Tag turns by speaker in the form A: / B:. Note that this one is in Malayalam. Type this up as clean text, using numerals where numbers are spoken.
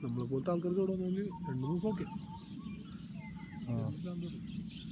A: നമ്മളെ പോലത്തെ ആൾക്കാർക്ക് ഇവിടെ വന്നെങ്കിൽ 2 ദിവസം ഓക്കെ.
B: ആ.